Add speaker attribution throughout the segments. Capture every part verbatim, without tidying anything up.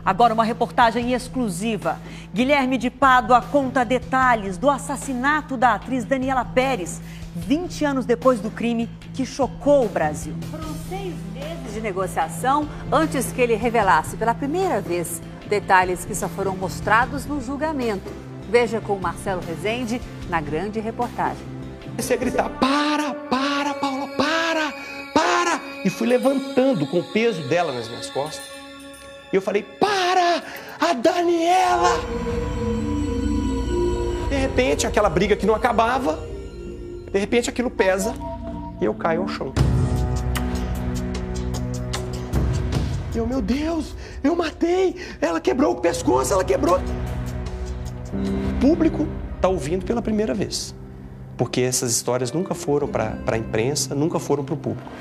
Speaker 1: Agora uma reportagem exclusiva. Guilherme de Pádua conta detalhes do assassinato da atriz Daniela Pérez, vinte anos depois do crime que chocou o Brasil.
Speaker 2: Foram seis meses de negociação antes que ele revelasse pela primeira vez detalhes que só foram mostrados no julgamento. Veja com Marcelo Rezende na grande reportagem.
Speaker 3: Comecei a gritar, para, para, Paula, para, para! E fui levantando com o peso dela nas minhas costas. E eu falei, para, a Daniela! De repente, aquela briga que não acabava, de repente aquilo pesa e eu caio ao chão. E eu, meu Deus, eu matei! Ela quebrou o pescoço, ela quebrou! O público está ouvindo pela primeira vez. Porque essas histórias nunca foram para a imprensa, nunca foram para o público.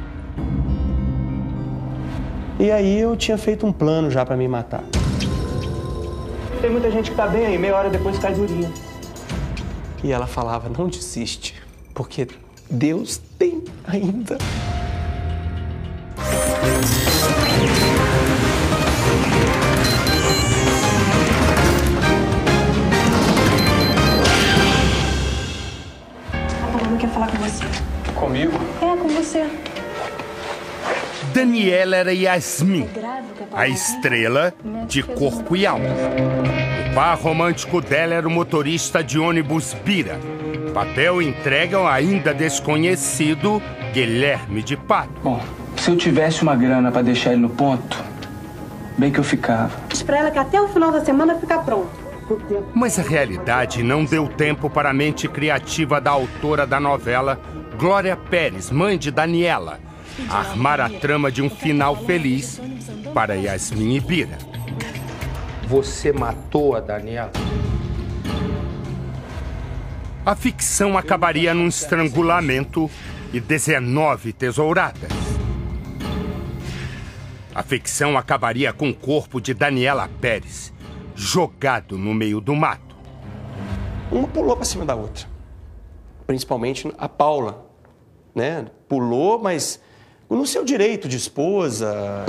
Speaker 3: E aí eu tinha feito um plano já para me matar. Tem muita gente que tá bem aí, meia hora depois cai durinha. E ela falava, não desiste, porque Deus tem ainda.
Speaker 4: A Paula quer falar com você.
Speaker 3: Comigo?
Speaker 4: É, com você.
Speaker 5: Daniela era Yasmin, a estrela de corpo e alma. O par romântico dela era o motorista de ônibus Bira. Papel entregue ao ainda desconhecido Guilherme de Pádua.
Speaker 6: Bom, se eu tivesse uma grana para deixar ele no ponto, bem que eu ficava.
Speaker 4: Diz pra ela que até o final da semana fica pronto.
Speaker 5: Mas a realidade não deu tempo para a mente criativa da autora da novela, Glória Pérez, mãe de Daniela, armar a trama de um final feliz para Yasmin e Bira.
Speaker 3: Você matou a Daniela?
Speaker 5: A ficção acabaria num estrangulamento e dezenove tesouradas. A ficção acabaria com o corpo de Daniela Pérez, jogado no meio do mato.
Speaker 3: Uma pulou para cima da outra. Principalmente a Paula, né? Pulou, mas no seu direito de esposa.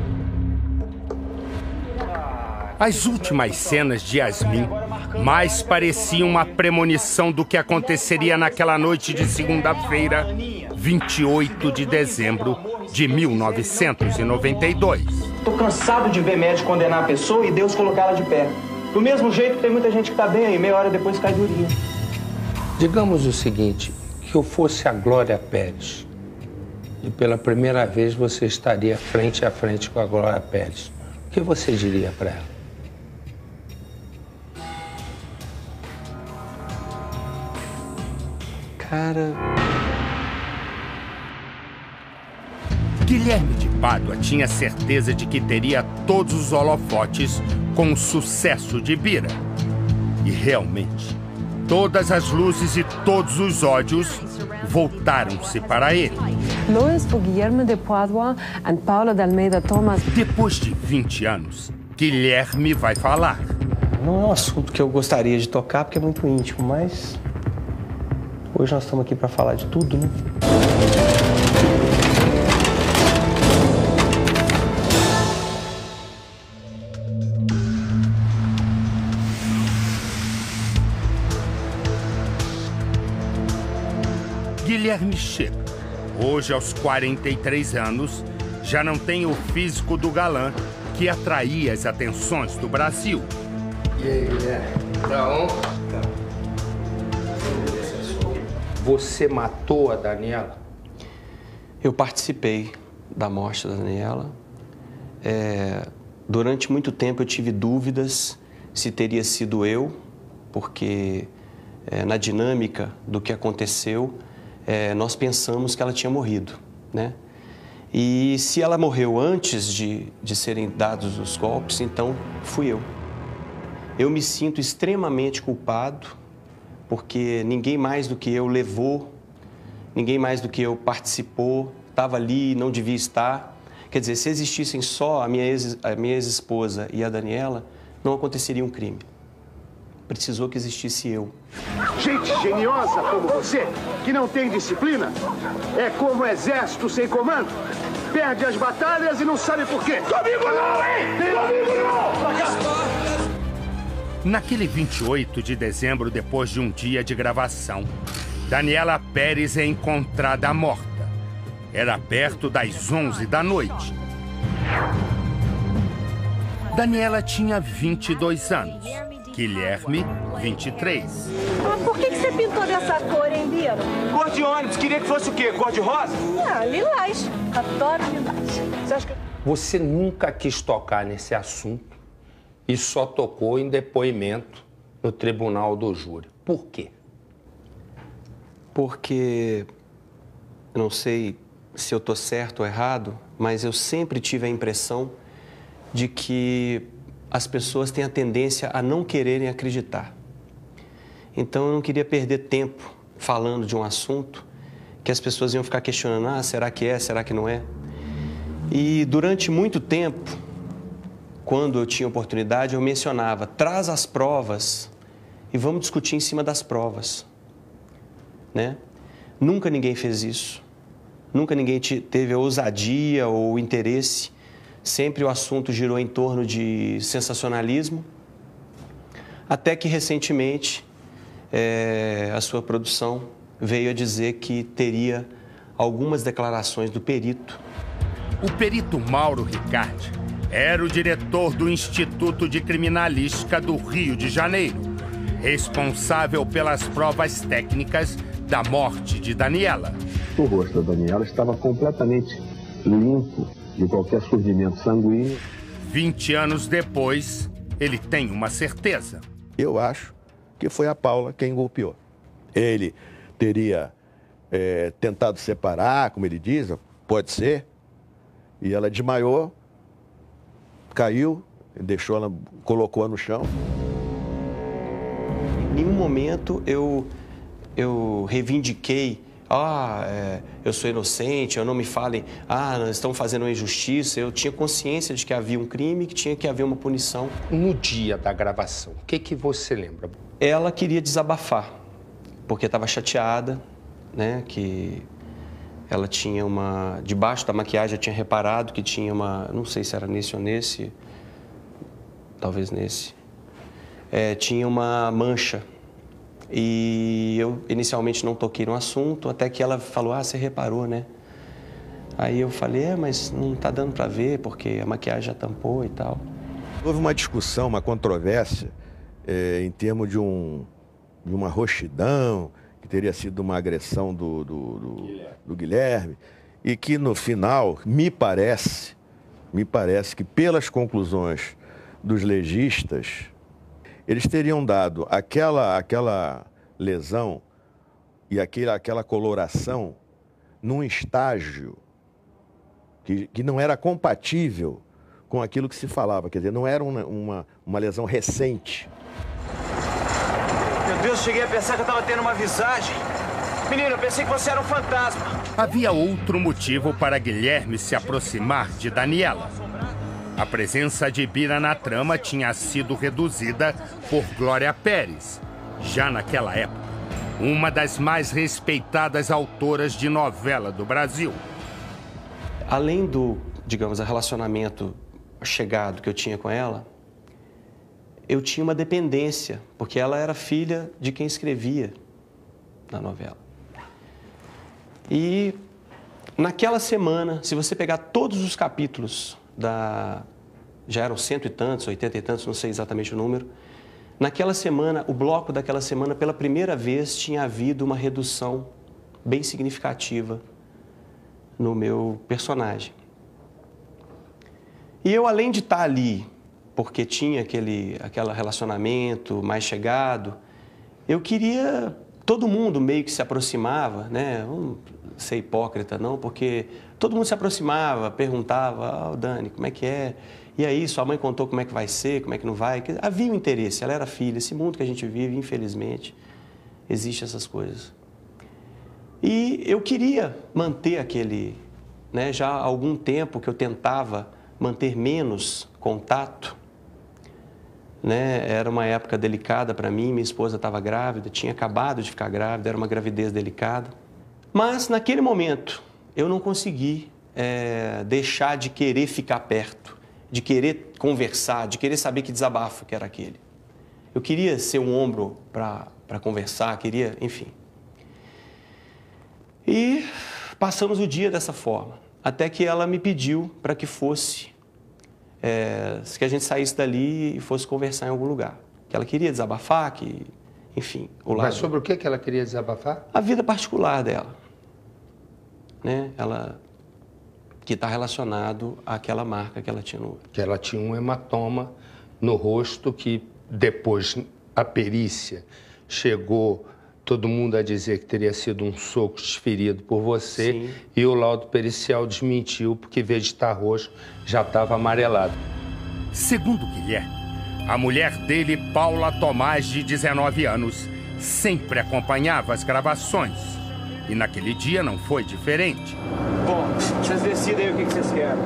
Speaker 5: As últimas cenas de Yasmin mais pareciam uma premonição do que aconteceria naquela noite de segunda-feira, vinte e oito de dezembro de mil novecentos e noventa e dois.
Speaker 6: Tô cansado de ver médico condenar a pessoa e Deus colocá-la de pé. Do mesmo jeito que tem muita gente que tá bem aí, meia hora depois cai durinha.
Speaker 7: Digamos o seguinte, que eu fosse a Glória Pérez. E pela primeira vez você estaria frente a frente com a Glória Pérez. O que você diria para ela?
Speaker 3: Cara...
Speaker 5: Guilherme de Pádua tinha certeza de que teria todos os holofotes com o sucesso de Bira. E realmente, todas as luzes e todos os ódios voltaram-se para ele.
Speaker 8: Luis for Guilherme de Pádua and Paula de Almeida Thomas.
Speaker 5: Depois de vinte anos, Guilherme vai falar.
Speaker 3: Não é um assunto que eu gostaria de tocar, porque é muito íntimo, mas... hoje nós estamos aqui para falar de tudo, né?
Speaker 5: Guilherme chega. Hoje, aos quarenta e três anos, já não tem o físico do galã que atraía as atenções do Brasil.
Speaker 7: E aí, Guilherme? Tá on? Você matou a Daniela?
Speaker 3: Eu participei da morte da Daniela. É, durante muito tempo eu tive dúvidas se teria sido eu, porque é, na dinâmica do que aconteceu, é, nós pensamos que ela tinha morrido, né? E se ela morreu antes de, de serem dados os golpes, então fui eu. Eu me sinto extremamente culpado, porque ninguém mais do que eu levou, ninguém mais do que eu participou, estava ali, não devia estar. Quer dizer, se existissem só a minha ex, a minha ex-esposa e a Daniela, não aconteceria um crime. Precisou que existisse eu.
Speaker 9: Gente geniosa como você, que não tem disciplina, é como um exército sem comando. Perde as batalhas e não sabe por quê. Comigo não, hein? Comigo não!
Speaker 5: Naquele vinte e oito de dezembro, depois de um dia de gravação, Daniela Pérez é encontrada morta. Era perto das onze da noite. Daniela tinha vinte e dois anos, Guilherme, vinte e três.
Speaker 4: Mas por que que você pintou dessa cor, hein, Bira?
Speaker 6: Cor de ônibus, queria que fosse o quê? Cor de rosa?
Speaker 4: Ah, lilás. Adoro lilás. Você acha que...
Speaker 7: Você nunca quis tocar nesse assunto e só tocou em depoimento no tribunal do júri. Por quê?
Speaker 3: Porque, eu não sei se eu estou certo ou errado, mas eu sempre tive a impressão de que as pessoas têm a tendência a não quererem acreditar. Então, eu não queria perder tempo falando de um assunto que as pessoas iam ficar questionando, ah, será que é, será que não é? E durante muito tempo, quando eu tinha oportunidade, eu mencionava, traz as provas e vamos discutir em cima das provas, né? Nunca ninguém fez isso, nunca ninguém teve a ousadia ou o interesse, sempre o assunto girou em torno de sensacionalismo, até que recentemente é, a sua produção veio a dizer que teria algumas declarações do perito.
Speaker 5: O perito Mauro Ricardi era o diretor do Instituto de Criminalística do Rio de Janeiro, responsável pelas provas técnicas da morte de Daniela.
Speaker 10: O rosto da Daniela estava completamente limpo de qualquer surgimento sanguíneo.
Speaker 5: vinte anos depois, ele tem uma certeza.
Speaker 11: Eu acho que foi a Paula quem golpeou. Ele teria é, tentado separar, como ele diz, pode ser, e ela desmaiou, caiu, deixou ela, colocou-a no chão.
Speaker 3: Em nenhum momento eu, eu reivindiquei, ah, é, eu sou inocente, eu não me falem, ah, nós estamos fazendo uma injustiça. Eu tinha consciência de que havia um crime, que tinha que haver uma punição.
Speaker 7: No dia da gravação, o que, que você lembra?
Speaker 3: Ela queria desabafar, porque estava chateada, né, que ela tinha uma... Debaixo da maquiagem eu tinha reparado que tinha uma... Não sei se era nesse ou nesse, talvez nesse. É, tinha uma mancha. E eu inicialmente não toquei no assunto, até que ela falou, ah, você reparou, né? Aí eu falei, é, mas não tá dando para ver, porque a maquiagem já tampou e tal.
Speaker 11: Houve uma discussão, uma controvérsia, é, em termos de, um, de uma roxidão, que teria sido uma agressão do, do, do, Guilherme. do Guilherme, e que no final, me parece, me parece que pelas conclusões dos legistas, eles teriam dado aquela, aquela lesão e aquele, aquela coloração num estágio que, que não era compatível com aquilo que se falava. Quer dizer, não era uma, uma, uma lesão recente.
Speaker 6: Meu Deus, cheguei a pensar que eu estava tendo uma visagem. Menino, eu pensei que você era um fantasma.
Speaker 5: Havia outro motivo para Guilherme se aproximar de Daniela. A presença de Bira na trama tinha sido reduzida por Glória Pérez, já naquela época, uma das mais respeitadas autoras de novela do Brasil.
Speaker 3: Além do, digamos, relacionamento chegado que eu tinha com ela, eu tinha uma dependência, porque ela era filha de quem escrevia na novela. E naquela semana, se você pegar todos os capítulos da... já eram cento e tantos, oitenta e tantos, não sei exatamente o número. Naquela semana, o bloco daquela semana, pela primeira vez, tinha havido uma redução bem significativa no meu personagem. E eu, além de estar ali, porque tinha aquele, aquele relacionamento mais chegado, eu queria... Todo mundo meio que se aproximava, né? Não ser hipócrita, não, porque todo mundo se aproximava, perguntava, ah, Dani, como é que é? E aí, sua mãe contou como é que vai ser, como é que não vai? Havia um interesse, ela era filha. Esse mundo que a gente vive, infelizmente, existe essas coisas. E eu queria manter aquele... Né, já há algum tempo que eu tentava manter menos contato. Né? Era uma época delicada para mim, minha esposa estava grávida, tinha acabado de ficar grávida, era uma gravidez delicada. Mas, naquele momento, eu não consegui é, deixar de querer ficar perto, de querer conversar, de querer saber que desabafo que era aquele. Eu queria ser um ombro para conversar, queria, enfim. E passamos o dia dessa forma, até que ela me pediu para que fosse, é, que a gente saísse dali e fosse conversar em algum lugar. Que ela queria desabafar, que, enfim... O lado...
Speaker 7: Mas sobre o que que ela queria desabafar?
Speaker 3: A vida particular dela, né? Ela... que está relacionado àquela marca que ela tinha no olho.
Speaker 7: Que ela tinha um hematoma no rosto que depois a perícia chegou todo mundo a dizer que teria sido um soco desferido por você. Sim. E o laudo pericial desmentiu porque, em vez de estar roxo, já estava amarelado.
Speaker 5: Segundo Guilherme, a mulher dele, Paula Tomás, de dezenove anos, sempre acompanhava as gravações. E naquele dia não foi diferente.
Speaker 6: Bom, vocês decidem aí o que vocês querem.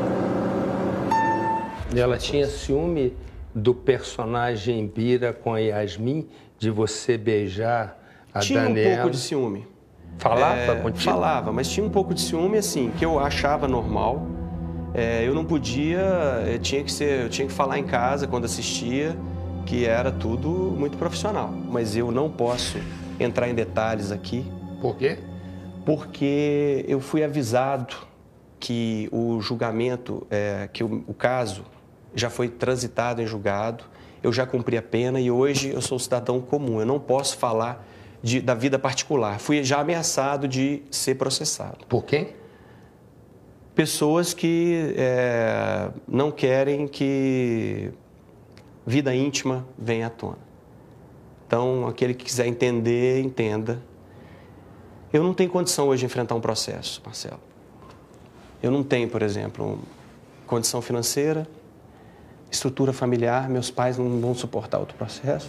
Speaker 7: Ela tinha ciúme do personagem Bira com a Yasmin, de você beijar a
Speaker 3: tinha
Speaker 7: Daniela?
Speaker 3: Tinha um pouco de ciúme.
Speaker 7: Falava
Speaker 3: é,
Speaker 7: contigo?
Speaker 3: Falava, mas tinha um pouco de ciúme, assim, que eu achava normal. É, eu não podia, eu tinha que ser, eu tinha que falar em casa quando assistia, que era tudo muito profissional. Mas eu não posso entrar em detalhes aqui.
Speaker 7: Por quê?
Speaker 3: Porque eu fui avisado que o julgamento, é, que o, o caso já foi transitado em julgado, eu já cumpri a pena e hoje eu sou cidadão comum, eu não posso falar de, da vida particular. Fui já ameaçado de ser processado.
Speaker 7: Por quem?
Speaker 3: Pessoas que é, não querem que vida íntima venha à tona. Então, aquele que quiser entender, entenda. Eu não tenho condição hoje de enfrentar um processo, Marcelo. Eu não tenho, por exemplo, condição financeira, estrutura familiar, meus pais não vão suportar outro processo.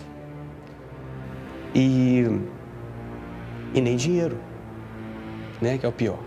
Speaker 3: E, e nem dinheiro, né, que é o pior.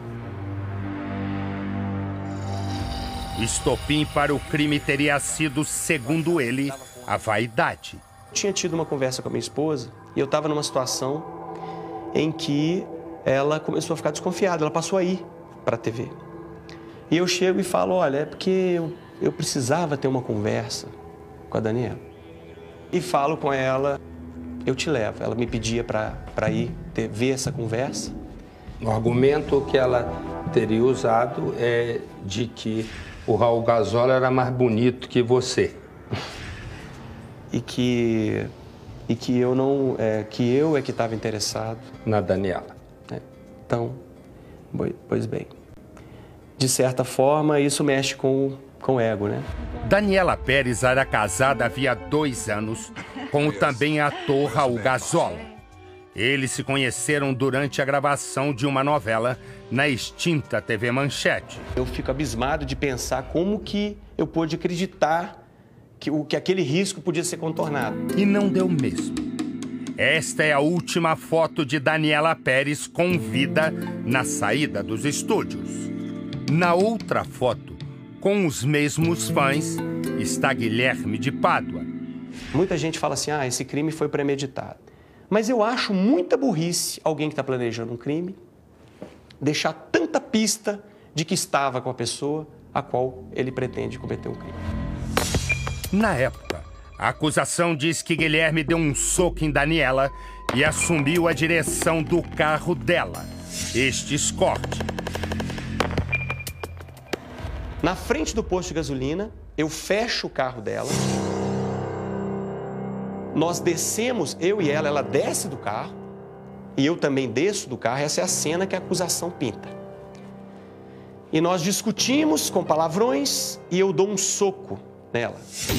Speaker 5: O estopim para o crime teria sido, segundo ele, a vaidade.
Speaker 3: Eu tinha tido uma conversa com a minha esposa e eu estava numa situação em que ela começou a ficar desconfiada, ela passou a ir para a T V. E eu chego e falo, olha, é porque eu, eu precisava ter uma conversa com a Daniela. E falo com ela, eu te levo. Ela me pedia para ir ter, ver essa conversa.
Speaker 7: O argumento que ela teria usado é de que o Raul Gazola era mais bonito que você.
Speaker 3: E que, e que eu não, é, que eu é que estava interessado
Speaker 7: na Daniela.
Speaker 3: É. Então, pois bem, de certa forma isso mexe com, com o ego, né?
Speaker 5: Daniela Pérez era casada havia dois anos com o também ator Raul Gazola. Eles se conheceram durante a gravação de uma novela na extinta T V Manchete.
Speaker 3: Eu fico abismado de pensar como que eu pude acreditar que, o, que aquele risco podia ser contornado.
Speaker 5: E não deu mesmo. Esta é a última foto de Daniela Pérez com vida na saída dos estúdios. Na outra foto, com os mesmos fãs, está Guilherme de Pádua.
Speaker 3: Muita gente fala assim, ah, esse crime foi premeditado. Mas eu acho muita burrice alguém que está planejando um crime deixar tanta pista de que estava com a pessoa a qual ele pretende cometer um crime.
Speaker 5: Na época, a acusação diz que Guilherme deu um soco em Daniela e assumiu a direção do carro dela, este Escort.
Speaker 3: Na frente do posto de gasolina, eu fecho o carro dela. Nós descemos, eu e ela, ela desce do carro e eu também desço do carro. Essa é a cena que a acusação pinta. E nós discutimos com palavrões e eu dou um soco nela.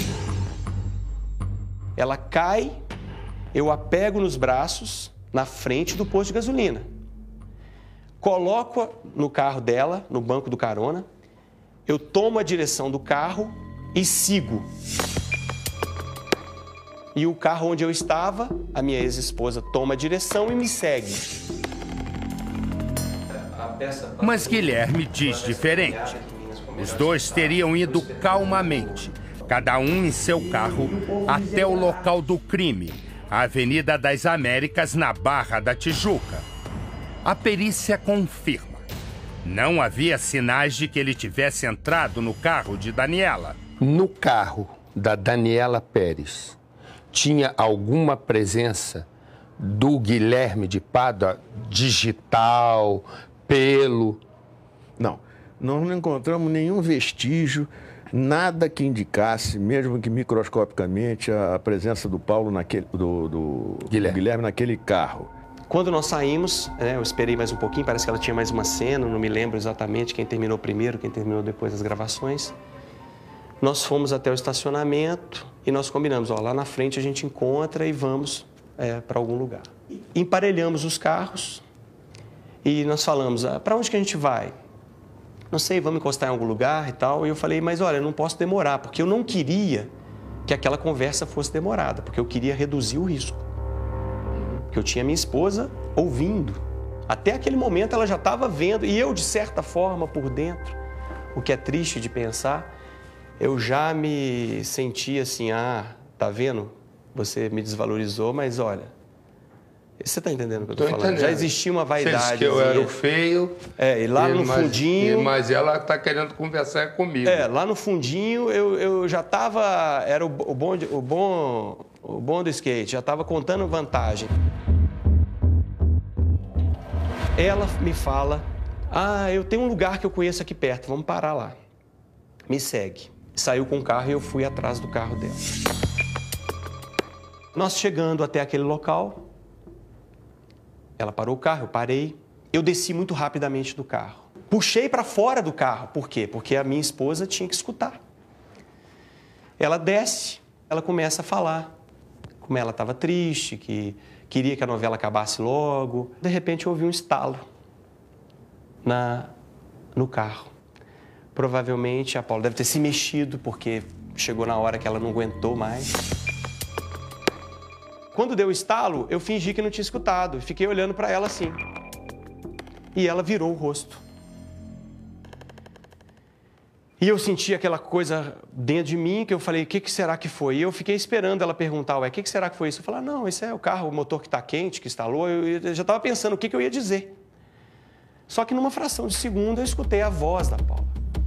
Speaker 3: Ela cai, eu a pego nos braços na frente do posto de gasolina. Coloco-a no carro dela, no banco do carona. Eu tomo a direção do carro e sigo. E o carro onde eu estava, a minha ex-esposa toma a direção e me segue.
Speaker 5: Mas Guilherme diz diferente. Os dois teriam ido calmamente, cada um em seu carro, até o local do crime, a Avenida das Américas, na Barra da Tijuca. A perícia confirma. Não havia sinais de que ele tivesse entrado no carro de Daniela.
Speaker 7: No carro da Daniela Pérez tinha alguma presença do Guilherme de Pádua, digital, pelo?
Speaker 11: Não, nós não encontramos nenhum vestígio, nada que indicasse, mesmo que microscopicamente, a presença do Paulo naquele, do, do, Guilherme. do Guilherme naquele carro.
Speaker 3: Quando nós saímos, né, eu esperei mais um pouquinho, parece que ela tinha mais uma cena, não me lembro exatamente quem terminou primeiro, quem terminou depois das gravações. Nós fomos até o estacionamento e nós combinamos, ó, lá na frente a gente encontra e vamos é, para algum lugar. Emparelhamos os carros e nós falamos, ah, para onde que a gente vai? Não sei, vamos encostar em algum lugar e tal. E eu falei, mas olha, eu não posso demorar, porque eu não queria que aquela conversa fosse demorada, porque eu queria reduzir o risco. Porque eu tinha minha esposa ouvindo. Até aquele momento ela já estava vendo, e eu, de certa forma, por dentro, o que é triste de pensar, eu já me sentia assim, ah, tá vendo? Você me desvalorizou, mas olha, você tá entendendo o que eu tô, tô falando? Entendendo. Já existia uma vaidade.
Speaker 7: Você disse que eu era o feio.
Speaker 3: É, e lá e, no
Speaker 7: mas,
Speaker 3: fundinho...
Speaker 7: E, mas ela tá querendo conversar comigo.
Speaker 3: É, lá no fundinho eu, eu já tava, era o, o, bom, o, bom, o bom do skate, já tava contando vantagem. Ela me fala, ah, eu tenho um lugar que eu conheço aqui perto, vamos parar lá. Me segue. Saiu com o carro e eu fui atrás do carro dela. Nós chegando até aquele local, ela parou o carro, eu parei. Eu desci muito rapidamente do carro. Puxei para fora do carro. Por quê? Porque a minha esposa tinha que escutar. Ela desce, ela começa a falar como ela estava triste, que queria que a novela acabasse logo. De repente, eu ouvi um estalo na, no carro. Provavelmente a Paula deve ter se mexido, porque chegou na hora que ela não aguentou mais. Quando deu o estalo, eu fingi que não tinha escutado. Fiquei olhando para ela assim. E ela virou o rosto. E eu senti aquela coisa dentro de mim, que eu falei, o que, que será que foi? E eu fiquei esperando ela perguntar, ué, o que, que será que foi isso? Eu falei, não, esse é o carro, o motor que está quente, que instalou. Eu, eu já estava pensando o que, que eu ia dizer. Só que numa fração de segundo eu escutei a voz da Paula.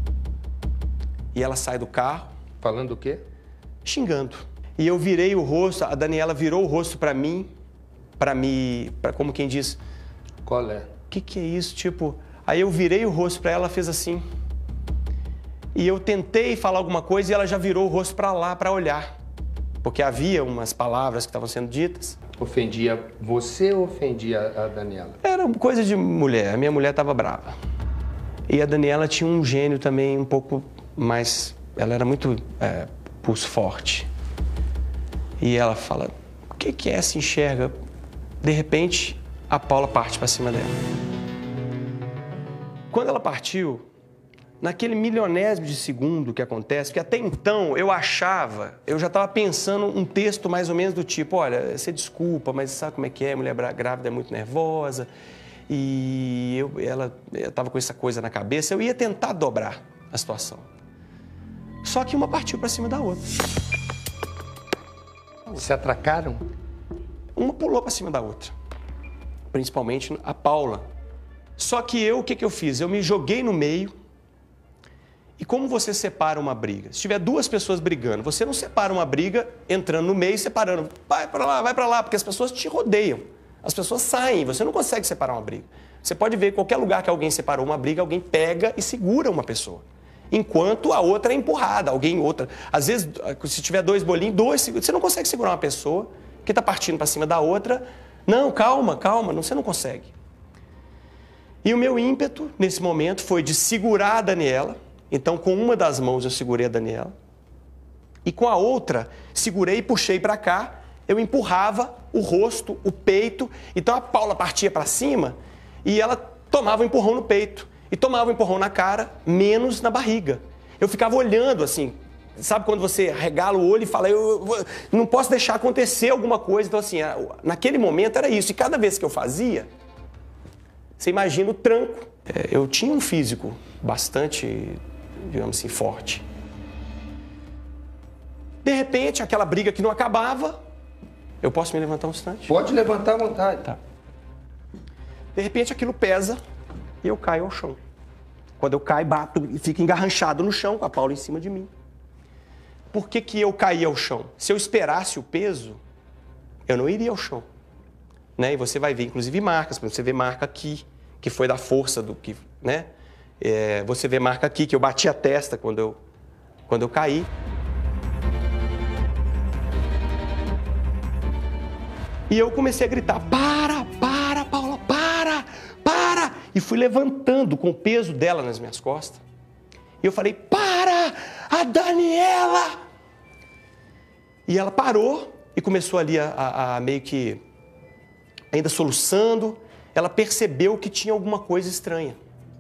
Speaker 3: E ela sai do carro.
Speaker 7: Falando o quê?
Speaker 3: Xingando. E eu virei o rosto, a Daniela virou o rosto para mim, para me, pra, como quem diz...
Speaker 7: Qual é?
Speaker 3: O que, que é isso? Tipo, aí eu virei o rosto para ela, ela fez assim. E eu tentei falar alguma coisa e ela já virou o rosto para lá, para olhar. Porque havia umas palavras que estavam sendo ditas.
Speaker 7: Ofendia você ou ofendia a Daniela?
Speaker 3: Era coisa de mulher, a minha mulher estava brava. E a Daniela tinha um gênio também um pouco mais... Ela era muito é, pulso forte. E ela fala, o que, que é se enxerga? De repente, a Paula parte para cima dela. Quando ela partiu, naquele milionésimo de segundo que acontece, porque até então eu achava, eu já estava pensando um texto mais ou menos do tipo, olha, você desculpa, mas sabe como é que é? Mulher grávida é muito nervosa. E eu, ela estava com essa coisa na cabeça, eu ia tentar dobrar a situação. Só que uma partiu para cima da outra.
Speaker 7: Se atracaram?
Speaker 3: Uma pulou para cima da outra. Principalmente a Paula. Só que eu, o que, que eu fiz? Eu me joguei no meio. E como você separa uma briga? Se tiver duas pessoas brigando, você não separa uma briga entrando no meio e separando. Vai para lá, vai para lá, porque as pessoas te rodeiam. As pessoas saem, você não consegue separar uma briga. Você pode ver em qualquer lugar que alguém separou uma briga, alguém pega e segura uma pessoa. Enquanto a outra é empurrada, alguém outra. Às vezes, se tiver dois bolinhos, dois, você não consegue segurar uma pessoa que está partindo para cima da outra. Não, calma, calma, não, você não consegue. E o meu ímpeto, nesse momento, foi de segurar a Daniela. Então, com uma das mãos, eu segurei a Daniela. E com a outra, segurei e puxei para cá. Eu empurrava o rosto, o peito. Então, a Paula partia para cima e ela tomava um empurrão no peito. E tomava um empurrão na cara, menos na barriga. Eu ficava olhando assim, sabe quando você regala o olho e fala, eu, eu não posso deixar acontecer alguma coisa. Então assim, naquele momento era isso. E cada vez que eu fazia, você imagina o tranco. Eu tinha um físico bastante, digamos assim, forte. De repente, aquela briga que não acabava, eu posso me levantar um instante?
Speaker 7: Pode levantar à vontade.
Speaker 3: Tá. De repente, aquilo pesa. E eu caio ao chão. Quando eu caio, bato e fico engarranchado no chão, com a Paula em cima de mim. por que que eu caí ao chão? Se eu esperasse o peso, eu não iria ao chão. Né? E você vai ver, inclusive, marcas. Você vê marca aqui, que foi da força do que... Né? É, você vê marca aqui, que eu bati a testa quando eu, quando eu caí. E eu comecei a gritar, para, para, Paula, para, para! E fui levantando com o peso dela nas minhas costas. E eu falei, para, a Daniela! E ela parou e começou ali a, a, a meio que, ainda soluçando. Ela percebeu que tinha alguma coisa estranha.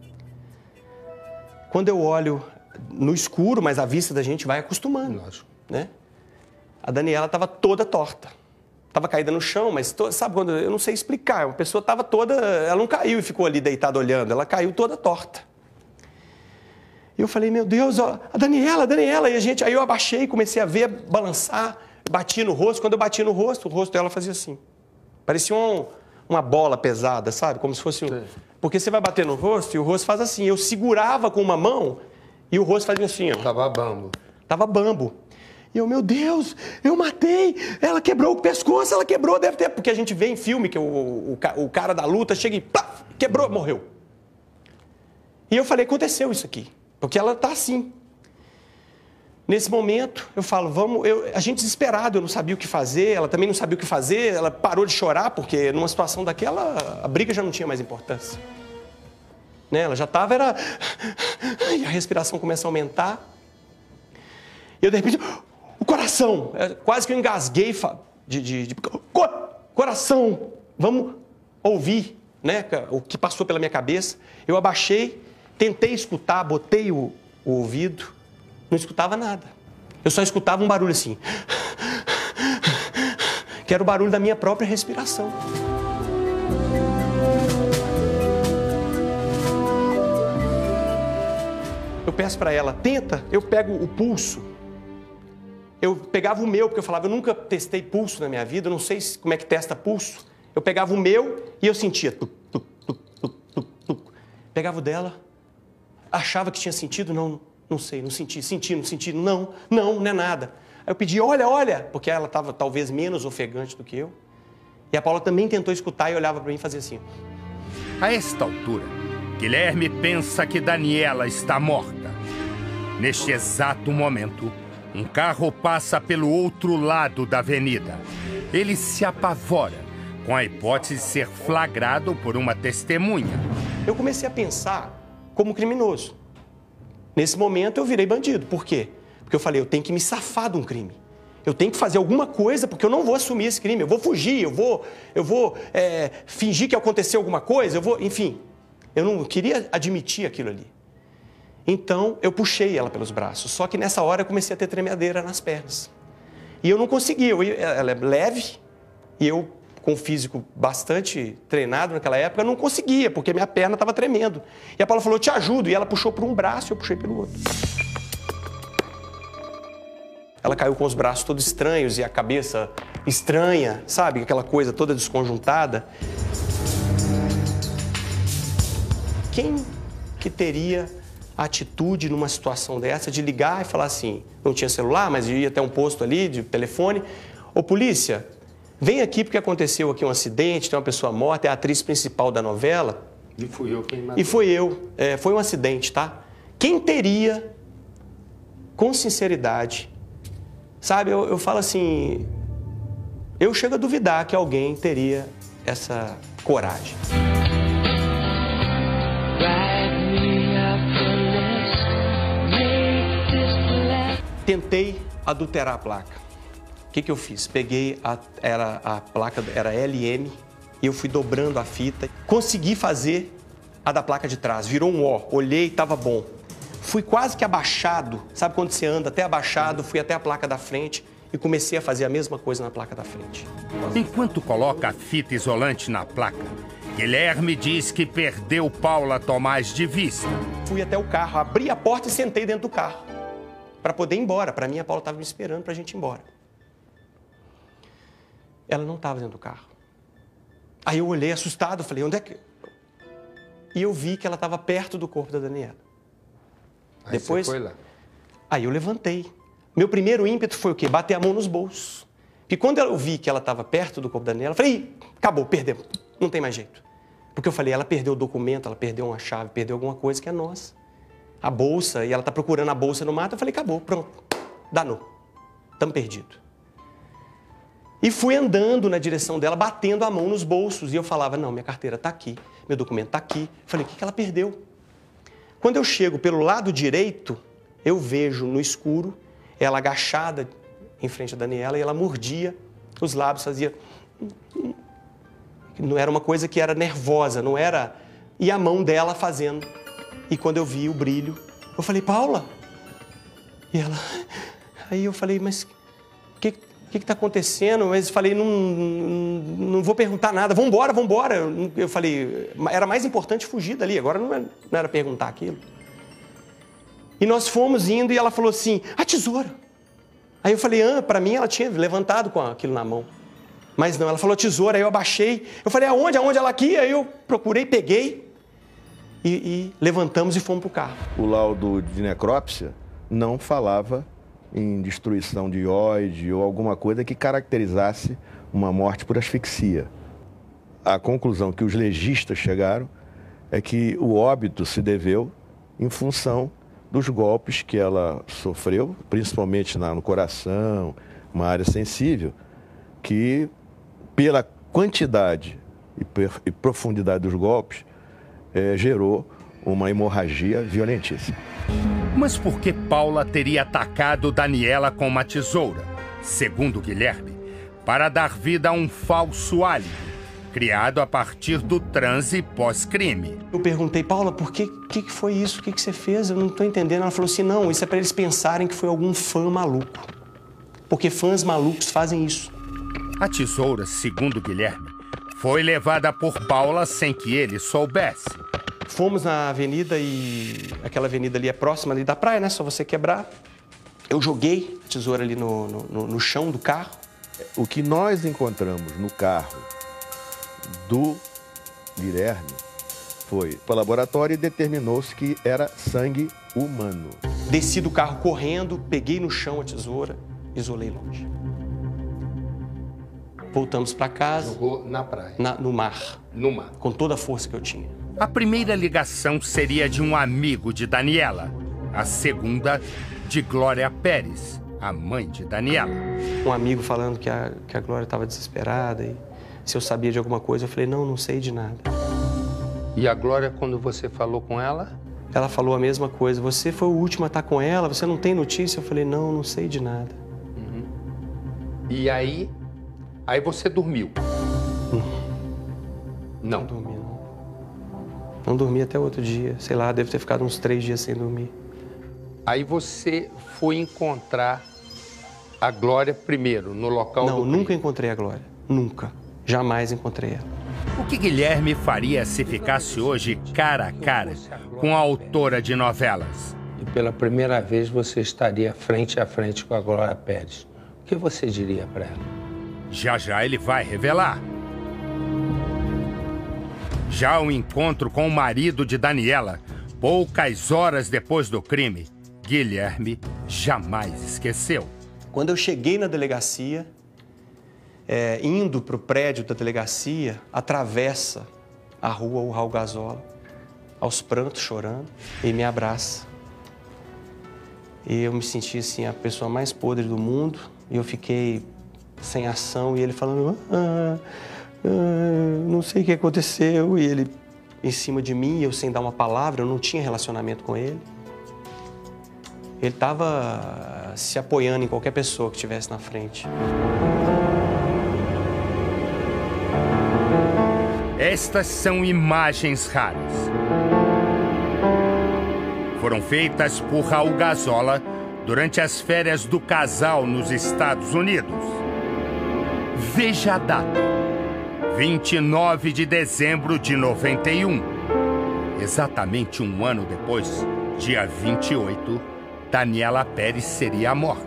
Speaker 3: Quando eu olho no escuro, mas a vista da gente vai acostumando,
Speaker 7: Lógico.
Speaker 3: Né? A Daniela estava toda torta. Estava caída no chão, mas to... sabe quando... Eu não sei explicar. Uma pessoa estava toda... Ela não caiu e ficou ali deitada olhando. Ela caiu toda torta. E eu falei, meu Deus, ó, a Daniela, a Daniela. E a gente... Aí eu abaixei, comecei a ver, balançar, bati no rosto. Quando eu bati no rosto, o rosto dela fazia assim. Parecia um... uma bola pesada, sabe? Como se fosse... Um... Porque você vai bater no rosto e o rosto faz assim. Eu segurava com uma mão e o rosto fazia assim, ó.
Speaker 7: Tava bambo.
Speaker 3: Tava bambo. E eu, meu Deus, eu matei. Ela quebrou o pescoço, ela quebrou, deve ter... Porque a gente vê em filme que o, o, o cara da luta chega e pá, quebrou, morreu. E eu falei, aconteceu isso aqui. Porque ela tá assim. Nesse momento, eu falo, vamos... Eu, a gente desesperado, eu não sabia o que fazer, ela também não sabia o que fazer, ela parou de chorar, porque numa situação daquela, a briga já não tinha mais importância. Né? Ela já estava, era... E a respiração começa a aumentar. E eu, de repente, o coração, quase que eu engasguei de... de, de... Coração, vamos ouvir, né? O que passou pela minha cabeça. Eu abaixei, tentei escutar, botei o, o ouvido... Não escutava nada. Eu só escutava um barulho assim. Que era o barulho da minha própria respiração. Eu peço para ela, tenta, eu pego o pulso. Eu pegava o meu, porque eu falava, eu nunca testei pulso na minha vida, eu não sei como é que testa pulso. Eu pegava o meu e eu sentia. Tuc, tuc, tuc, tuc, tuc, tuc. Pegava o dela, achava que tinha sentido, não... Não sei, não senti, senti, não senti, não, não, não é nada. Aí eu pedi, olha, olha, porque ela estava talvez menos ofegante do que eu. E a Paula também tentou escutar e olhava para mim e fazia assim.
Speaker 5: A esta altura, Guilherme pensa que Daniela está morta. Neste exato momento, um carro passa pelo outro lado da avenida. Ele se apavora, com a hipótese de ser flagrado por uma testemunha.
Speaker 3: Eu comecei a pensar como criminoso. Nesse momento eu virei bandido. Por quê? Porque eu falei, eu tenho que me safar de um crime. Eu tenho que fazer alguma coisa, porque eu não vou assumir esse crime. Eu vou fugir, eu vou, eu vou é, fingir que aconteceu alguma coisa, eu vou... Enfim, eu não queria admitir aquilo ali. Então, eu puxei ela pelos braços. Só que nessa hora eu comecei a ter tremedeira nas pernas. E eu não conseguia. Eu, ela é leve e eu, com o físico bastante treinado naquela época, não conseguia, porque minha perna estava tremendo. E a Paula falou, eu te ajudo. E ela puxou por um braço e eu puxei pelo outro. Ela caiu com os braços todos estranhos e a cabeça estranha, sabe? Aquela coisa toda desconjuntada. Quem que teria a atitude numa situação dessa de ligar e falar assim, não tinha celular, mas ia até um posto ali de telefone, ô polícia, vem aqui porque aconteceu aqui um acidente, tem uma pessoa morta, é a atriz principal da novela.
Speaker 7: E fui eu quem matou.
Speaker 3: E foi eu, é, foi um acidente, tá? Quem teria, com sinceridade, sabe, eu, eu falo assim, eu chego a duvidar que alguém teria essa coragem. Tentei adulterar a placa. O que que eu fiz? Peguei, a, era, a placa era L M e eu fui dobrando a fita. Consegui fazer a da placa de trás, virou um O. Olhei, estava bom. Fui quase que abaixado, sabe quando você anda até abaixado, fui até a placa da frente e comecei a fazer a mesma coisa na placa da frente.
Speaker 5: Enquanto coloca a fita isolante na placa, Guilherme diz que perdeu Paula Tomás de vista.
Speaker 3: Fui até o carro, abri a porta e sentei dentro do carro para poder ir embora. Para mim, a Paula estava me esperando para a gente ir embora. Ela não estava dentro do carro. Aí eu olhei assustado, falei, onde é que... E eu vi que ela estava perto do corpo da Daniela.
Speaker 7: Aí
Speaker 3: Depois,
Speaker 7: você foi lá.
Speaker 3: Aí eu levantei. Meu primeiro ímpeto foi o quê? Bater a mão nos bolsos. Porque quando eu vi que ela estava perto do corpo da Daniela, eu falei, Ih, acabou, perdemos, não tem mais jeito. Porque eu falei, ela perdeu o documento, ela perdeu uma chave, perdeu alguma coisa que é nossa. A bolsa, e ela está procurando a bolsa no mato, eu falei, acabou, pronto, danou, estamos perdidos. E fui andando na direção dela, batendo a mão nos bolsos, e eu falava, não, minha carteira está aqui, meu documento está aqui. Eu falei, o que que ela perdeu? Quando eu chego pelo lado direito, eu vejo no escuro, ela agachada em frente a Daniela, e ela mordia os lábios, fazia... Não era uma coisa que era nervosa, não era... E a mão dela fazendo. E quando eu vi o brilho, eu falei, Paula? E ela... Aí eu falei, mas o que que está acontecendo? Mas eu falei, não, não vou perguntar nada, vamos embora, vamos embora. Eu falei, era mais importante fugir dali, agora não era, não era perguntar aquilo. E nós fomos indo e ela falou assim, a tesoura. Aí eu falei, ah, para mim ela tinha levantado com aquilo na mão. Mas não, ela falou tesoura, aí eu abaixei. Eu falei, aonde, aonde ela aqui? Aí eu procurei, peguei e, e levantamos e fomos para o carro.
Speaker 11: O laudo de necrópsia não falava em destruição de ióide ou alguma coisa que caracterizasse uma morte por asfixia. A conclusão que os legistas chegaram é que o óbito se deveu em função dos golpes que ela sofreu, principalmente na, no coração, uma área sensível, que pela quantidade e, per, e profundidade dos golpes, é, gerou uma hemorragia violentíssima.
Speaker 5: Mas por que Paula teria atacado Daniela com uma tesoura? Segundo Guilherme, para dar vida a um falso álibi, criado a partir do transe pós-crime.
Speaker 3: Eu perguntei, Paula, por que, que foi isso? O que, que você fez? Eu não estou entendendo. Ela falou assim, não, isso é para eles pensarem que foi algum fã maluco. Porque fãs malucos fazem isso.
Speaker 5: A tesoura, segundo Guilherme, foi levada por Paula sem que ele soubesse.
Speaker 3: Fomos na avenida e aquela avenida ali é próxima ali da praia, né? Só você quebrar. Eu joguei a tesoura ali no, no, no chão do carro.
Speaker 11: O que nós encontramos no carro do Guilherme foi para o laboratório e determinou-se que era sangue humano.
Speaker 3: Desci do carro correndo, peguei no chão a tesoura, isolei longe. Voltamos para casa.
Speaker 7: Jogou na praia?
Speaker 3: Na, no mar.
Speaker 7: No mar.
Speaker 3: Com toda a força que eu tinha.
Speaker 5: A primeira ligação seria de um amigo de Daniela. A segunda, de Glória Pérez, a mãe de Daniela.
Speaker 3: Um amigo falando que a, que a Glória estava desesperada e se eu sabia de alguma coisa, eu falei, não, não sei de nada.
Speaker 7: E a Glória, quando você falou com ela?
Speaker 3: Ela falou a mesma coisa, você foi o último a estar com ela, você não tem notícia? Eu falei, não, não sei de nada.
Speaker 7: Uhum. E aí, aí você dormiu? Não.
Speaker 3: Não dormi, não. Não dormi até outro dia, sei lá, deve ter ficado uns três dias sem dormir.
Speaker 7: Aí você foi encontrar a Glória primeiro, no local
Speaker 3: não,
Speaker 7: do
Speaker 3: Não, nunca encontrei a Glória, nunca. Jamais encontrei ela.
Speaker 5: O que Guilherme faria se ficasse hoje cara a cara com a autora de novelas?
Speaker 7: E pela primeira vez você estaria frente a frente com a Glória Pérez. O que você diria para ela?
Speaker 5: Já já ele vai revelar. Já o encontro com o marido de Daniela, poucas horas depois do crime, Guilherme jamais esqueceu.
Speaker 3: Quando eu cheguei na delegacia, é, indo para o prédio da delegacia, atravessa a rua o Raul Gazola, aos prantos, chorando, e me abraça. E eu me senti assim, a pessoa mais podre do mundo, e eu fiquei sem ação, e ele falando, ah, ah, não sei o que aconteceu, e ele em cima de mim, eu sem dar uma palavra, eu não tinha relacionamento com ele. Ele estava se apoiando em qualquer pessoa que estivesse na frente.
Speaker 5: Estas são imagens raras. Foram feitas por Raul Gazola durante as férias do casal nos Estados Unidos. Veja a data. vinte e nove de dezembro de noventa e um. Exatamente um ano depois, dia vinte e oito, Daniela Pérez seria morta.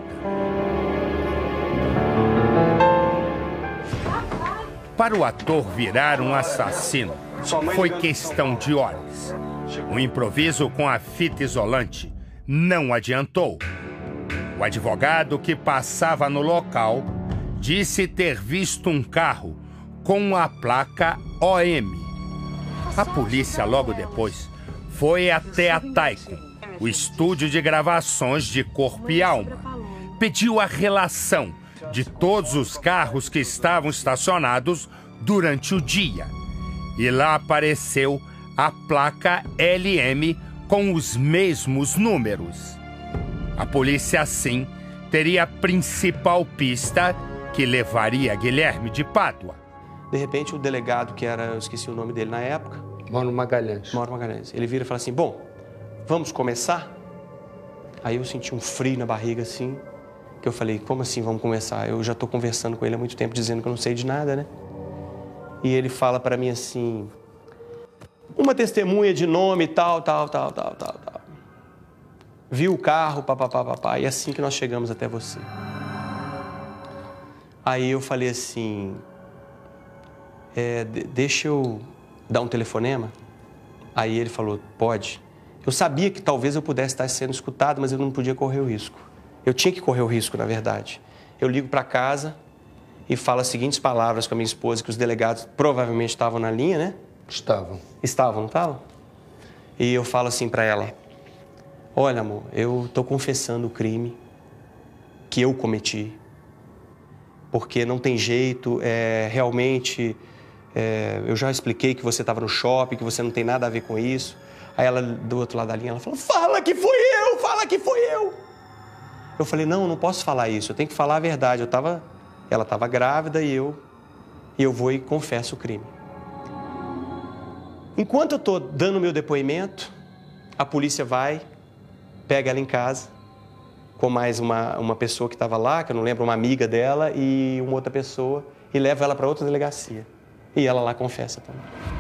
Speaker 5: Para o ator virar um assassino, foi questão de horas. O improviso com a fita isolante não adiantou. O advogado que passava no local disse ter visto um carro com a placa O M. A polícia, logo depois, foi até a Taiko, o estúdio de gravações de Corpo e Alma. Pediu a relação de todos os carros que estavam estacionados durante o dia. E lá apareceu a placa L M com os mesmos números. A polícia, assim, teria a principal pista que levaria Guilherme de Pádua.
Speaker 3: De repente, o delegado, que era, eu esqueci o nome dele na época...
Speaker 7: Mauro Magalhães.
Speaker 3: Mauro Magalhães. Ele vira e fala assim, bom, vamos começar? Aí eu senti um frio na barriga, assim, que eu falei, como assim vamos começar? Eu já estou conversando com ele há muito tempo, dizendo que eu não sei de nada, né? E ele fala para mim assim, uma testemunha de nome, tal, tal, tal, tal, tal, tal. Viu o carro, papapá, papá, e é assim que nós chegamos até você. Aí eu falei assim, é, deixa eu dar um telefonema? Aí ele falou, pode. Eu sabia que talvez eu pudesse estar sendo escutado, mas eu não podia correr o risco. Eu tinha que correr o risco, na verdade. Eu ligo para casa e falo as seguintes palavras com a minha esposa, que os delegados provavelmente estavam na linha, né?
Speaker 7: Estavam.
Speaker 3: Estavam, não estavam? E eu falo assim para ela, olha, amor, eu estou confessando o crime que eu cometi, porque não tem jeito, é, realmente, é, eu já expliquei que você estava no shopping, que você não tem nada a ver com isso. Aí ela, do outro lado da linha, ela falou, fala que fui eu, fala que fui eu. Eu falei, não, não posso falar isso, eu tenho que falar a verdade. Eu tava, ela estava grávida e eu, e eu vou e confesso o crime. Enquanto eu estou dando meu depoimento, a polícia vai, pega ela em casa, com mais uma, uma pessoa que estava lá, que eu não lembro, uma amiga dela, e uma outra pessoa, e leva ela para outra delegacia. E ela lá confessa também.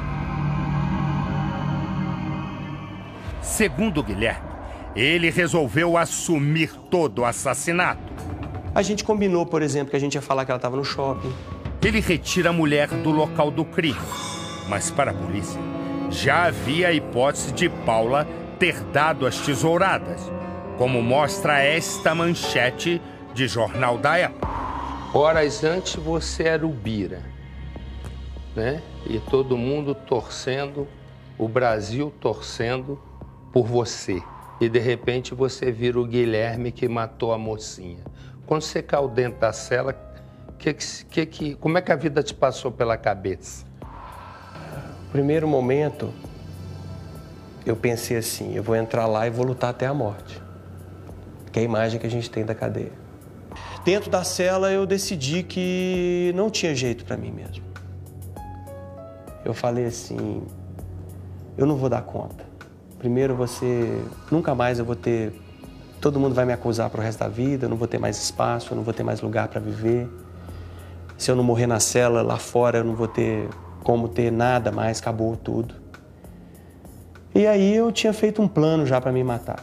Speaker 5: Segundo Guilherme, ele resolveu assumir todo o assassinato.
Speaker 3: A gente combinou, por exemplo, que a gente ia falar que ela estava no shopping.
Speaker 5: Ele retira a mulher do local do crime. Mas para a polícia, já havia a hipótese de Paula ter dado as tesouradas, como mostra esta manchete de jornal da época.
Speaker 7: Horas antes você era o Bira, né? E todo mundo torcendo, o Brasil torcendo por você. E de repente você vira o Guilherme que matou a mocinha. Quando você caiu dentro da cela, que, que, que, como é que a vida te passou pela cabeça?
Speaker 3: Primeiro momento, eu pensei assim, eu vou entrar lá e vou lutar até a morte. Que é a imagem que a gente tem da cadeia. Dentro da cela eu decidi que não tinha jeito para mim mesmo. Eu falei assim, eu não vou dar conta. Primeiro você, nunca mais eu vou ter, todo mundo vai me acusar pro resto da vida, eu não vou ter mais espaço, eu não vou ter mais lugar para viver. Se eu não morrer na cela, lá fora eu não vou ter como ter nada mais, acabou tudo. E aí eu tinha feito um plano já para me matar.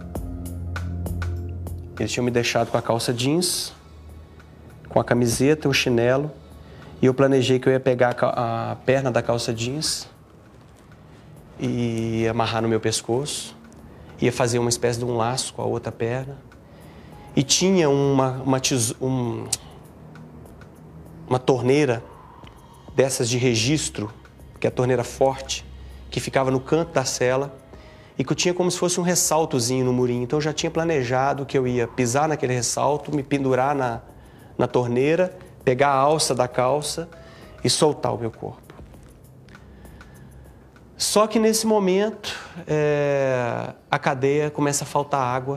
Speaker 3: Eles tinham me deixado com a calça jeans, com a camiseta, o chinelo, e eu planejei que eu ia pegar a perna da calça jeans e amarrar no meu pescoço, ia fazer uma espécie de um laço com a outra perna, e tinha uma, uma, um, uma torneira dessas de registro, que é a torneira forte, que ficava no canto da cela, e que eu tinha como se fosse um ressaltozinho no murinho. Então eu já tinha planejado que eu ia pisar naquele ressalto, me pendurar na, na torneira, pegar a alça da calça e soltar o meu corpo. Só que nesse momento, é, a cadeia começa a faltar água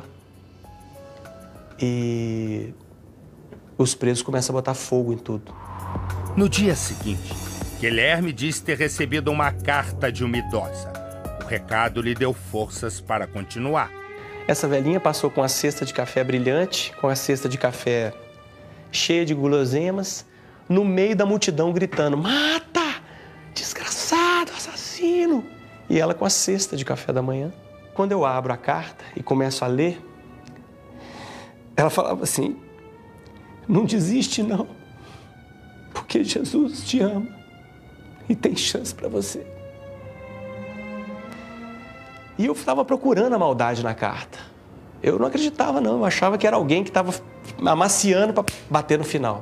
Speaker 3: e os presos começam a botar fogo em tudo.
Speaker 5: No dia seguinte, Guilherme disse ter recebido uma carta de uma idosa. O recado lhe deu forças para continuar.
Speaker 3: Essa velhinha passou com a cesta de café brilhante, com a cesta de café cheia de guloseimas, no meio da multidão gritando, mata! Desgraçado, assassino! E ela com a cesta de café da manhã. Quando eu abro a carta e começo a ler, ela falava assim, não desiste não, porque Jesus te ama e tem chance para você. E eu estava procurando a maldade na carta. Eu não acreditava, não. Eu achava que era alguém que estava amaciando para bater no final.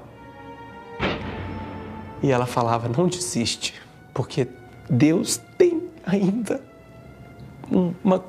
Speaker 3: E ela falava, não desiste, porque Deus tem ainda uma...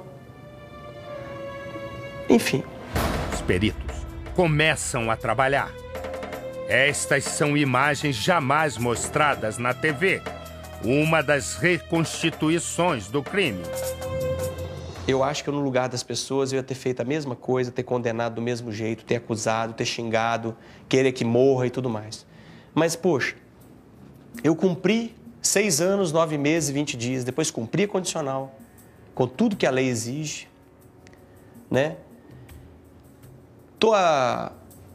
Speaker 3: Enfim.
Speaker 5: Os peritos começam a trabalhar. Estas são imagens jamais mostradas na T V. Uma das reconstituições do crime.
Speaker 3: Eu acho que no lugar das pessoas eu ia ter feito a mesma coisa, ter condenado do mesmo jeito, ter acusado, ter xingado, querer que morra e tudo mais. Mas, poxa, eu cumpri seis anos, nove meses e vinte dias, depois cumpri a condicional, com tudo que a lei exige, né? Tô há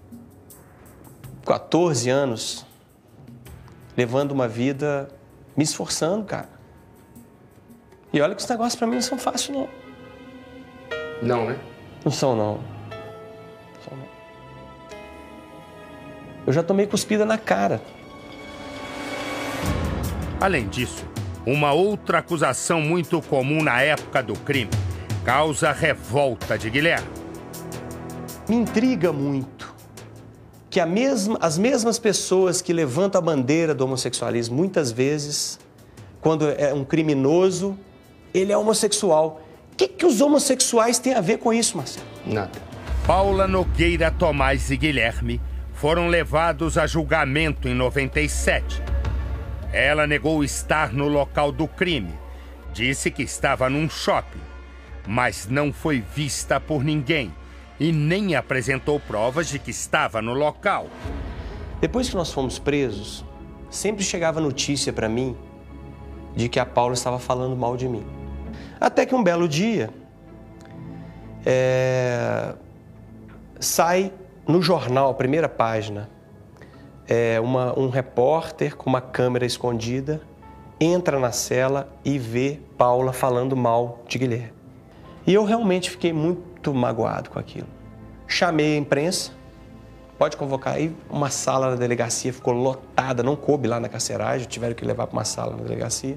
Speaker 3: quatorze anos levando uma vida, me esforçando, cara. E olha que os negócios pra mim não são fáceis, não.
Speaker 7: Não, né?
Speaker 3: Não são, não. Não são, não. Eu já tomei cuspida na cara.
Speaker 5: Além disso, uma outra acusação muito comum na época do crime causa revolta de Guilherme.
Speaker 3: Me intriga muito que a mesma, as mesmas pessoas que levantam a bandeira do homossexualismo, muitas vezes, quando é um criminoso, ele é homossexual. O que, que os homossexuais têm a ver com isso, Marcelo?
Speaker 7: Nada.
Speaker 5: Paula Nogueira Tomás e Guilherme foram levados a julgamento em noventa e sete. Ela negou estar no local do crime. Disse que estava num shopping, mas não foi vista por ninguém e nem apresentou provas de que estava no local.
Speaker 3: Depois que nós fomos presos, sempre chegava notícia para mim de que a Paula estava falando mal de mim. Até que um belo dia, é... sai no jornal, primeira página, é uma, um repórter com uma câmera escondida entra na cela e vê Paula falando mal de Guilherme. E eu realmente fiquei muito magoado com aquilo. Chamei a imprensa, pode convocar aí, uma sala na delegacia ficou lotada, não coube lá na carceragem, tiveram que levar para uma sala na delegacia.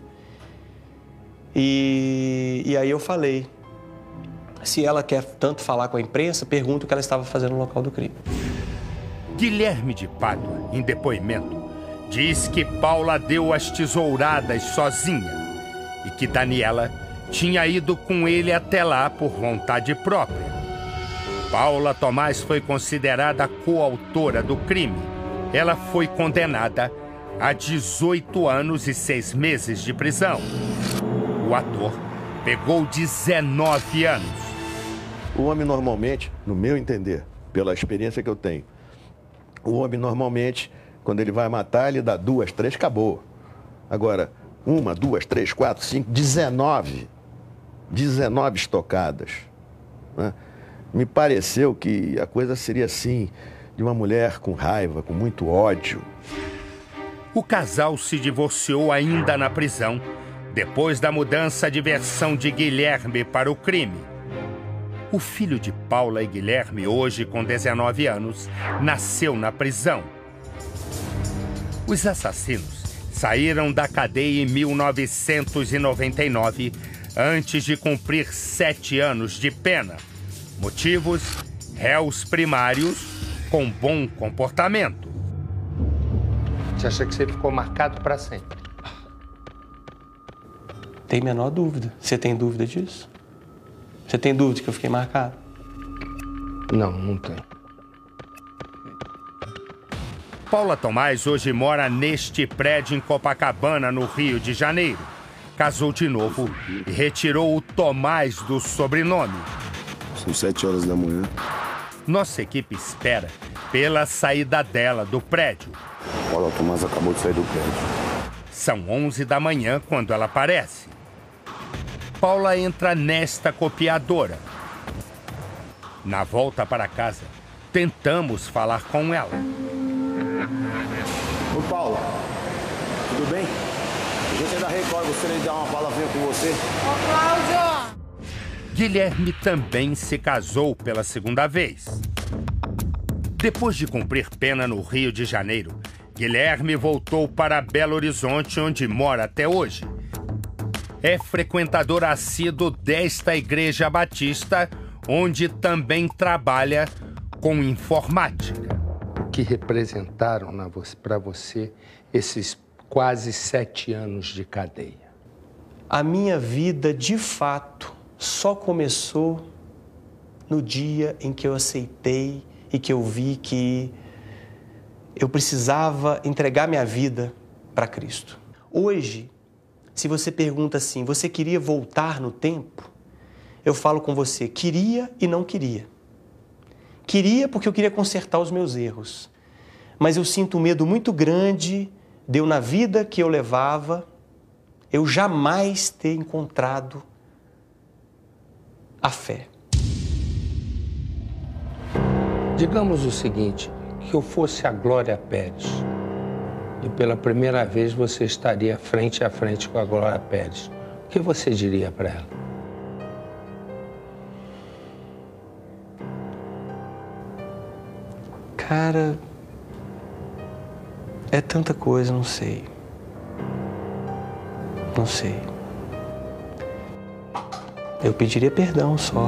Speaker 3: E, e aí eu falei, se ela quer tanto falar com a imprensa, pergunta o que ela estava fazendo no local do crime.
Speaker 5: Guilherme de Pádua, em depoimento, diz que Paula deu as tesouradas sozinha e que Daniela tinha ido com ele até lá por vontade própria. Paula Tomás foi considerada coautora do crime. Ela foi condenada a dezoito anos e seis meses de prisão. O ator pegou dezenove anos.
Speaker 11: O homem normalmente, no meu entender, pela experiência que eu tenho, o homem normalmente, quando ele vai matar, ele dá duas, três, acabou. Agora, uma, duas, três, quatro, cinco, dezenove. dezenove estocadas. Né? Me pareceu que a coisa seria assim, de uma mulher com raiva, com muito ódio.
Speaker 5: O casal se divorciou ainda na prisão, depois da mudança de versão de Guilherme para o crime. O filho de Paula e Guilherme, hoje com dezenove anos, nasceu na prisão. Os assassinos saíram da cadeia em mil novecentos e noventa e nove, antes de cumprir sete anos de pena. Motivos: réus primários com bom comportamento.
Speaker 7: Você acha que você ficou marcado para sempre?
Speaker 3: Tem menor dúvida. Você tem dúvida disso? Você tem dúvida que eu fiquei marcado?
Speaker 7: Não, não tenho.
Speaker 5: Paula Tomás hoje mora neste prédio em Copacabana, no Rio de Janeiro. Casou de novo e retirou o Tomás do sobrenome.
Speaker 12: São sete horas da manhã.
Speaker 5: Nossa equipe espera pela saída dela do prédio.
Speaker 12: Paula Tomás acabou de sair do prédio.
Speaker 5: São onze da manhã quando ela aparece. Paula entra nesta copiadora. Na volta para casa, tentamos falar com ela.
Speaker 12: Ô Paula, tudo bem? A gente é da Record, gostaria de dar uma palavrinha com você.
Speaker 4: Ô Cláudio!
Speaker 5: Guilherme também se casou pela segunda vez. Depois de cumprir pena no Rio de Janeiro, Guilherme voltou para Belo Horizonte, onde mora até hoje. É frequentador assíduo desta igreja batista, onde também trabalha com informática.
Speaker 7: O que representaram para você esses quase sete anos de cadeia?
Speaker 3: A minha vida, de fato, só começou no dia em que eu aceitei e que eu vi que eu precisava entregar minha vida para Cristo. Hoje, se você pergunta assim, você queria voltar no tempo? Eu falo com você, queria e não queria. Queria porque eu queria consertar os meus erros. Mas eu sinto um medo muito grande de eu, na vida que eu levava, eu jamais ter encontrado a fé.
Speaker 7: Digamos o seguinte, que eu fosse a Glória Pérez e pela primeira vez você estaria frente a frente com a Glória Pérez. O que você diria para ela?
Speaker 3: Cara, é tanta coisa, não sei. Não sei. Eu pediria perdão só.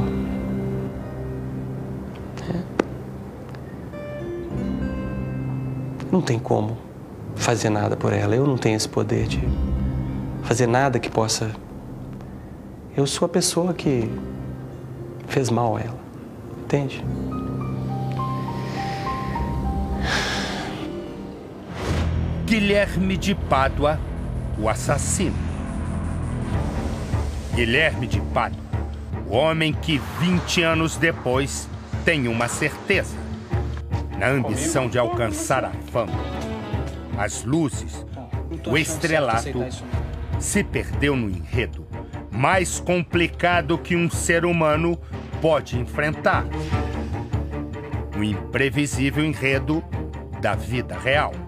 Speaker 3: É. Não tem como fazer nada por ela. Eu não tenho esse poder de fazer nada que possa... Eu sou a pessoa que fez mal a ela. Entende?
Speaker 5: Guilherme de Pádua, o assassino. Guilherme de Pádua, o homem que vinte anos depois tem uma certeza. Na ambição de alcançar a fama, as luzes, o estrelato, se perdeu no enredo mais complicado que um ser humano pode enfrentar. O imprevisível enredo da vida real.